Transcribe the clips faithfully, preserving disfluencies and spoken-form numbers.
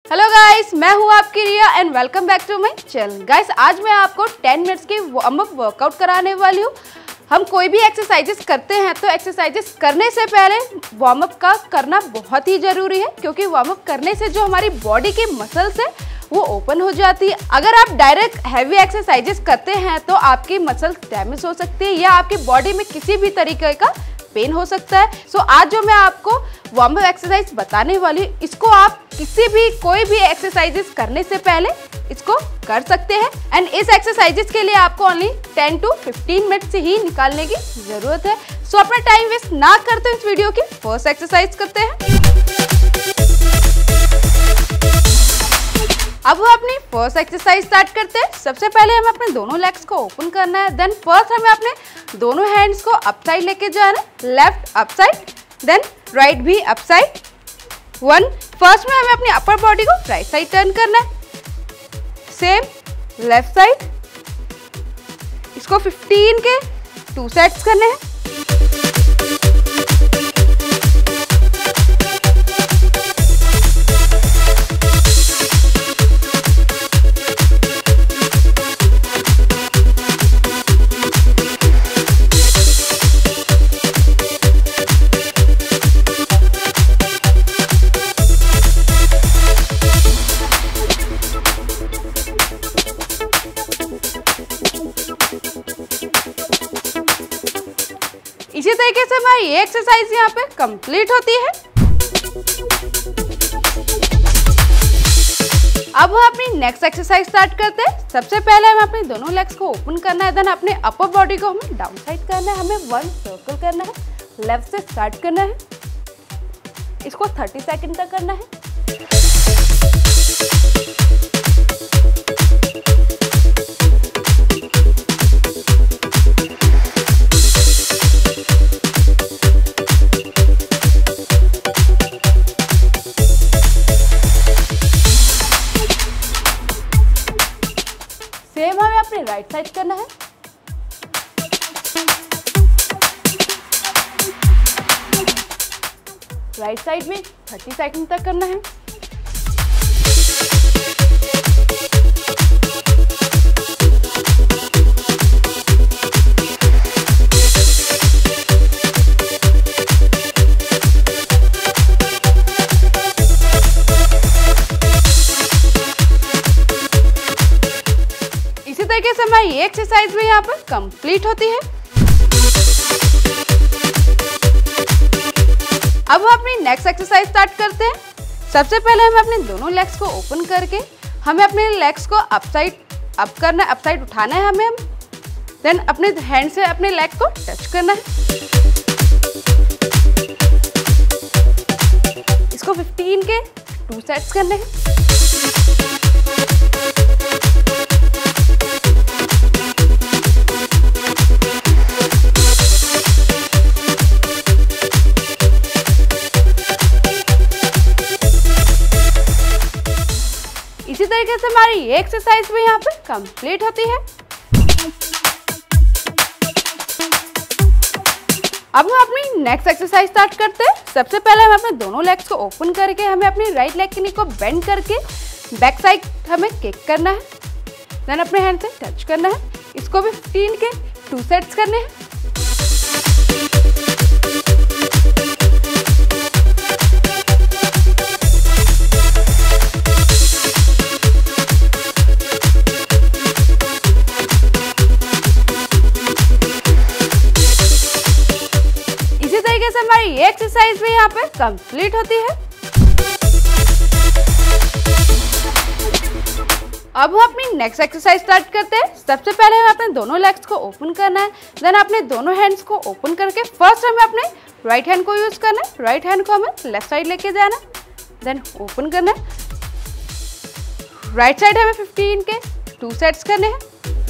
Hello guys, मैं हूँ आपकी Riya and welcome back to my channel. Guys, आज मैं आपको टेन मिनट्स की वार्म अप वर्कआउट कराने वाली हूँ। हम कोई भी एक्सरसाइजेस करते हैं तो एक्सरसाइजेस करने से पहले वार्म अप का करना बहुत ही ज़रूरी है, क्योंकि वार्म अप करने से जो हमारी बॉडी की मसल्स है वो ओपन हो जाती है। अगर आप डायरेक्ट हैवी एक्सरसाइजेस करते हैं तो आपकी मसल्स डैमेज हो सकती है या आपकी बॉडी में किसी भी तरीके का पेन हो सकता है। सो so, आज जो मैं आपको वार्म अप एक्सरसाइज बताने वाली हूँ, इसको आप किसी भी कोई भी एक्सरसाइजेस करने से पहले इसको कर सकते हैं। एंड इस एक्सरसाइजेस के लिए आपको only ten to fifteen minute से ही निकालने की जरूरत है। सो so, अपना टाइम वेस्ट ना करते इस वीडियो की फर्स्ट एक्सरसाइज करते हैं। अब वो अपनी फर्स्ट एक्सरसाइज स्टार्ट करते हैं। सबसे पहले हमें अपने दोनों लेग्स को ओपन करना है। देन फर्स्ट हमें अपने दोनों हैंड्स को अप साइड लेके जाना है, left up side, then right भी अप साइड। वन फर्स्ट में हमें अपनी अपर बॉडी को राइट साइड टर्न करना है, सेम लेफ्ट साइड। इसको फिफ्टीन के टू सेट्स करने हैं। इसी तरीके से हमारी ये एक्सरसाइज यहाँ पे कंप्लीट होती है। अब हम अपनी नेक्स्ट एक्सरसाइज स्टार्ट करते हैं। सबसे पहले हमें अपने दोनों लेग्स को ओपन करना है, देन अपने अपर बॉडी को हमें डाउन साइड करना है। हमें वन सर्कल करना है, लेफ्ट से स्टार्ट करना है। इसको थर्टी सेकेंड तक करना है। सेम हमें अपने राइट साइड करना है। राइट साइड में थर्टी सेकंड तक करना है। इसी तरीके से हमारी ये एक्सरसाइज भी यहाँ पर कंप्लीट होती है। अब हम अपनी नेक्स्ट एक्सरसाइज स्टार्ट करते हैं। सबसे पहले हमें अपने दोनों लेग्स को ओपन करके हमें अपने लेग्स को अप साइड अप करना है, अप साइड उठाना है हमें। देन अपने हैंड से अपने लेग को टच करना है। इसको फिफ्टीन के टू सेट्स करने हैं। इसी तरीके से हमारी ये एक्सरसाइज भी यहाँ पे कंप्लीट होती है। अब हम अपनी नेक्स्ट एक्सरसाइज स्टार्ट करते हैं। सबसे पहले हम अपने दोनों लेग्स को ओपन करके हमें अपनी राइट लेग की नी को बेंड करके बैक साइड हमें किक करना है। देन अपने हैंड से टच करना है। इसको भी फिफ्टीन के टू सेट्स करने हैं। से हमारी ये एक्सरसाइज भी यहाँ पे कंप्लीट होती है। अब हम अपनी नेक्स्ट एक्सरसाइज स्टार्ट करते हैं। सबसे पहले हमें अपने दोनों लेग्स को ओपन करना है। देन अपने दोनों हैंड्स को ओपन करके फर्स्ट हमें अपने राइट हैंड को यूज करना है। राइट हैंड को हमें लेफ्ट साइड लेके जाना है, देन ओपन करना है। राइट साइड हमें फिफ्टीन के टू सेट्स करने हैं।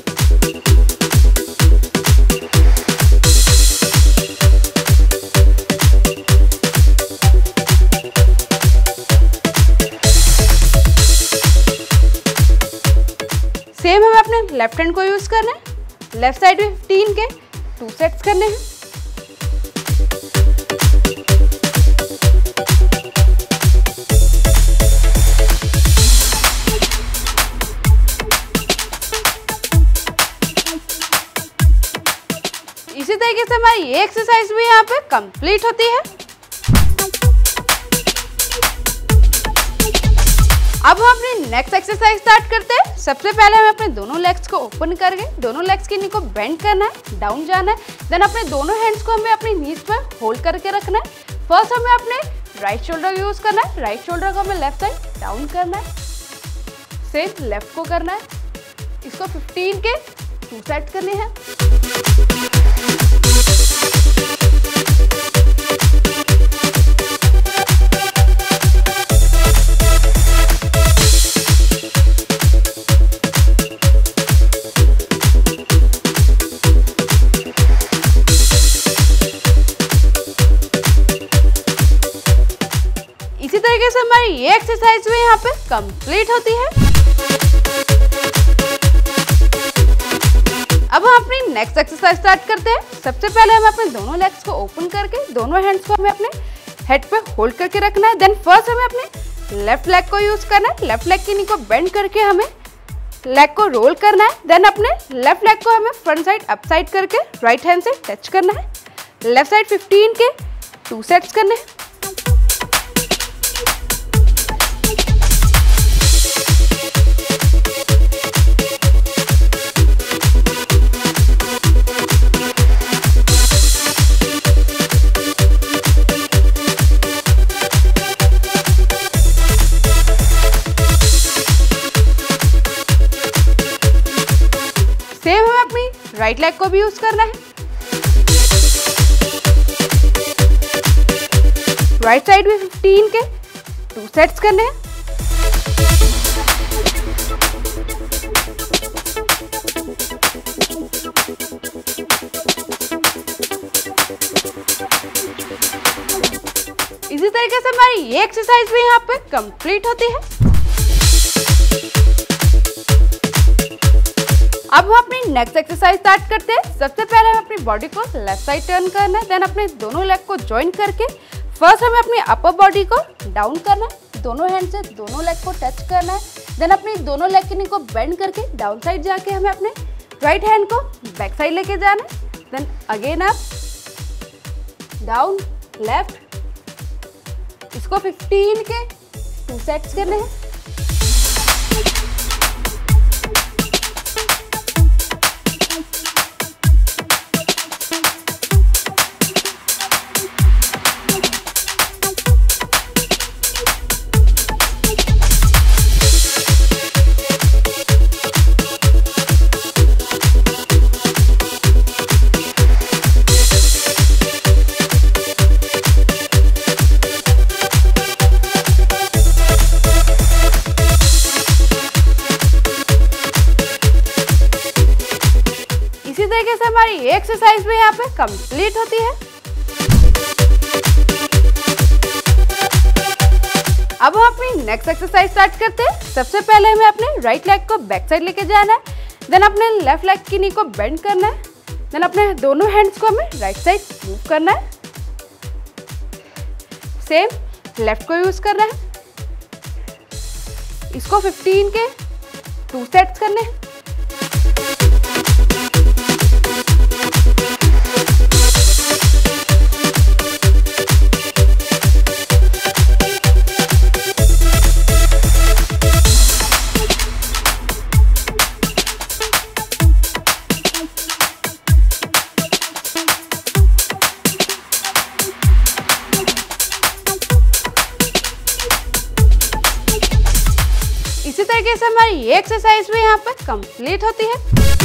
सेम हमें अपने लेफ्ट हैंड को यूज करना है। लेफ्ट साइड में फिफ्टीन के टू सेट्स करने हैं। ये एक्सरसाइज भी यहाँ पे कंप्लीट होती है। अब हम अपनी नेक्स्ट एक्सरसाइज स्टार्ट करते हैं। सबसे पहले हमें अपने दोनों लेग्स को ओपन करके दोनों लेग्स की नी को बेंड करना है, डाउन जाना है। देन अपने दोनों हैंड्स को हमें अपनी नीज पर होल्ड करके रखना है। फर्स्ट हमें अपने राइट शोल्डर यूज करना है, राइट शोल्डर को हमें लेफ्ट साइड डाउन करना है, सेम लेफ्ट को करना है। इसको फिफ्टीन के टू सेट करने हैं। इसी तरीके से हमारी ये एक्सरसाइज भी यहाँ पे कंप्लीट होती है। अब हम अपनी नेक्स्ट एक्सरसाइज स्टार्ट करते हैं। सबसे पहले हमें अपने दोनों लेग्स को ओपन करके दोनों हैंड्स को हमें अपने हेड पे होल्ड करके रखना है। देन फर्स्ट हमें अपने लेफ्ट लेग को यूज करना है। लेफ्ट लेग की नी को बेंड करके हमें लेग को रोल करना है। देन अपने लेफ्ट लेग को हमें फ्रंट साइड अप साइड करके राइट हैंड से टच करना है। लेफ्ट साइड फिफ्टीन के टू सेट्स करने हैं। सेम हमें अपनी राइट लेग को भी यूज करना है। राइट साइड भी फिफ्टीन के टू सेट्स करने हैं। इसी तरीके से हमारी ये एक्सरसाइज भी यहाँ पे कंप्लीट होती है। अब हम अपनी नेक्स्ट एक्सरसाइज स्टार्ट करते हैं। सबसे पहले हमें अपनी बॉडी को लेफ्ट साइड टर्न करना है। देन अपने दोनों लेग को जॉइन करके फर्स्ट हमें अपनी अपर बॉडी को डाउन करना है। दोनों हैंड से दोनों लेग को टच करना है। देन अपनी दोनों लेग की नी को बेंड करके डाउन साइड जाके हमें अपने राइट हैंड को बैक साइड लेके जाना है। Then again up down left. इसको फिफ्टीन के टू सेट्स करने हैं। इसी तरीके से हमारी ये एक्सरसाइज भी यहाँ पे कंप्लीट होती है। अब हम अपनी नेक्स्ट एक्सरसाइज स्टार्ट करते हैं। सबसे पहले हमें अपने राइट लेग को बैक साइड लेके जाना है। देन अपने लेफ्ट लेग की नी को बेंड करना है। देन अपने दोनों हैंड्स को हमें राइट साइड मूव करना है। सेम लेफ्ट को यूज करना है। इसको फिफ्टीन के टू सेट्स करने हैं। इसी तरीके से हमारी ये एक्सरसाइज भी यहाँ पे कंप्लीट होती है।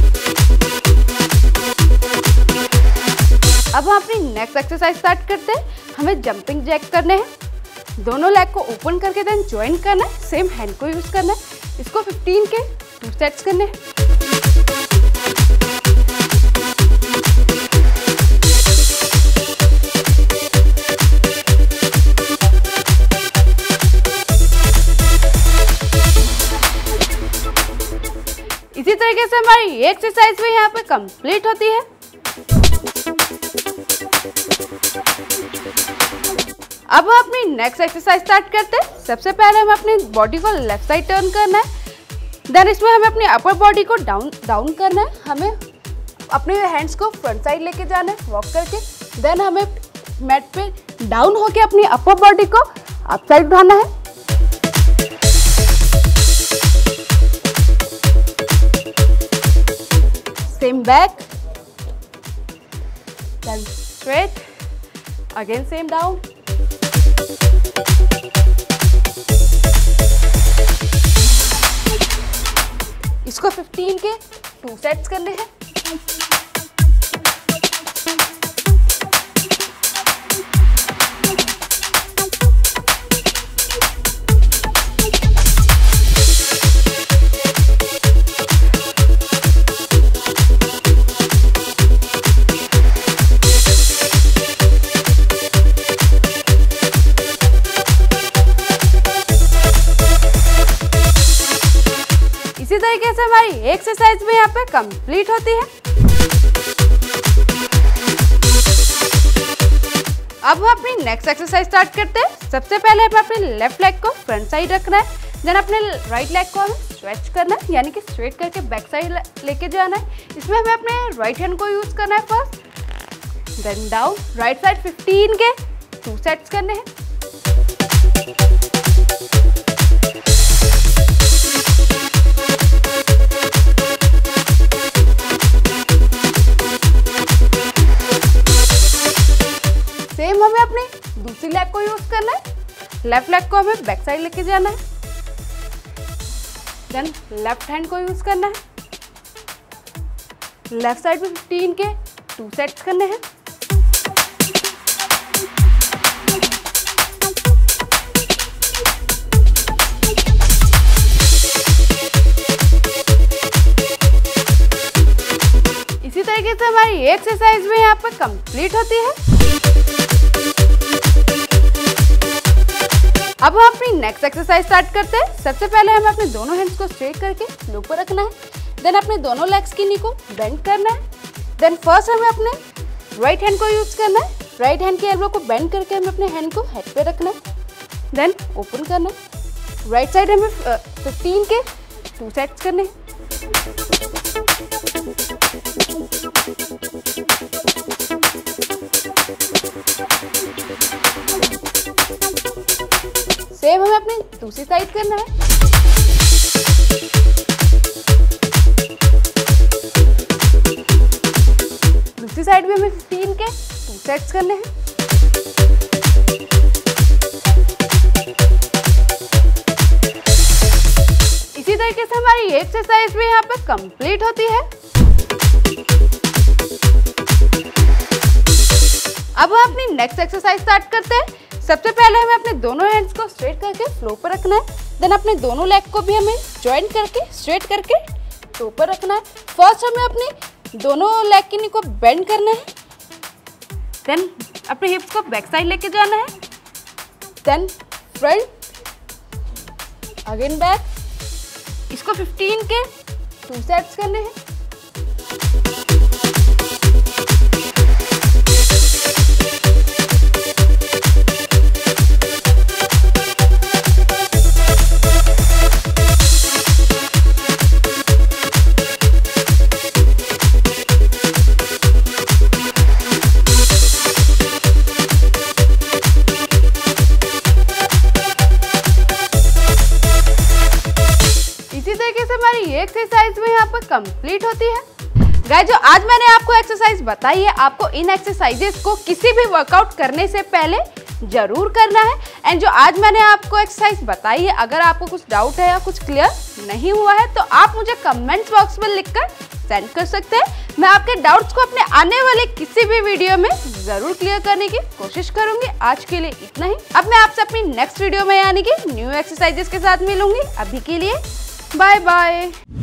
अब हम अपनी नेक्स्ट एक्सरसाइज स्टार्ट करते हैं। हमें जंपिंग जैक करने हैं। दोनों लेग को ओपन करके देन ज्वाइन करना है। सेम हैंड को यूज करना है। इसको फिफ्टीन के टू सेट्स करने हैं। इसी तरीके से हमारी ये एक्सरसाइज भी यहाँ पे कंप्लीट होती है। अब हम अपनी नेक्स्ट एक्सरसाइज स्टार्ट करते हैं। सबसे पहले हमें अपनी बॉडी को लेफ्ट साइड टर्न करना है। देन इसमें हमें अपनी अपर बॉडी को डाउन डाउन करना है। हमें अपने हैंड्स को फ्रंट साइड लेके जाना है वॉक करके। देन हमें मैट पे डाउन होके अपनी अपर बॉडी को अप साइड उठाना है। Same back, then straight, again same down. इसको फिफ्टीन के टू सेट्स करने हैं। इसी तरीके से हमारी एक्सरसाइज भी यहाँ पे कंप्लीट होती है। अब हम अपनी नेक्स्ट एक्सरसाइज स्टार्ट करते हैं। सबसे पहले हमें अपने लेफ्ट लेग को फ्रंट साइड रखना है, देन अपने राइट लेग को हमें स्ट्रेच करना है, यानी कि स्ट्रेट करके बैक साइड लेके जाना है। इसमें हमें अपने राइट हैंड को यूज करना है first, then down. Right side fifteen के टू सेट्स करने हैं। सेम हमें अपनी दूसरी लेग को यूज करना है। लेफ्ट लेग को हमें बैक साइड लेके जाना है, देन लेफ्ट हैंड को यूज करना है। लेफ्ट साइड में फिफ्टीन के टू सेट्स करने हैं। इसी तरीके से हमारी एक्सरसाइज भी यहाँ पर कंप्लीट होती है। अब हम अपनी नेक्स्ट एक्सरसाइज स्टार्ट करते हैं। सबसे पहले हमें अपने दोनों हैंड्स को स्ट्रेट करके फ्लो पर रखना है, देन अपने दोनों लेग्स की नी को बेंड करना है। देन फर्स्ट हमें अपने राइट हैंड को यूज करना है। राइट हैंड के एल्बो को बेंड करके हमें अपने हैंड को हेड पे रखना है, देन ओपन करना है। राइट साइड हमें फिफ्टीन के टू सेट्स करने हैं। सेम हमें अपनी दूसरी साइड करना है। दूसरी साइड भी हमें फिफ्टीन के टू सेट्स करने हैं। इसी तरीके से हमारी एक्सरसाइज भी यहाँ पे कंप्लीट होती है। अब हम अपनी नेक्स्ट एक्सरसाइज स्टार्ट करते हैं। सबसे पहले हमें अपने दोनों हैंड्स को स्ट्रेट करके फ्लो पर रखना है, देन अपने दोनों लेग को भी हमें जॉइन करके स्ट्रेट करके फ्लो पर रखना है। फर्स्ट हमें अपने दोनों लेग की नी को बेंड करना है, देन अपने हिप्स को बैक साइड लेके जाना है, देन फ्रंट, अगेन बैक। इसको फिफ्टीन के टू सेट्स करने हैं। हमारी एक्सरसाइज में यहाँ पर कंप्लीट होती है। गाइस, जो आज मैंने आपको एक्सरसाइज बताई है, आपको इन एक्सरसाइजेस को किसी भी वर्कआउट करने से पहले जरूर करना है। एंड जो आज मैंने आपको एक्सरसाइज बताई है, अगर आपको कुछ डाउट है या कुछ क्लियर नहीं हुआ है तो आप मुझे कमेंट्स बॉक्स में लिखकर सेंड कर सकते हैं। मैं आपके डाउट्स को अपने आने वाले किसी भी वीडियो में जरूर क्लियर करने की कोशिश करूंगी। आज के लिए इतना ही। अब मैं आपसे अपनी नेक्स्ट वीडियो में यानी कि न्यू एक्सरसाइजेस के साथ मिलूंगी। अभी के लिए बाय बाय।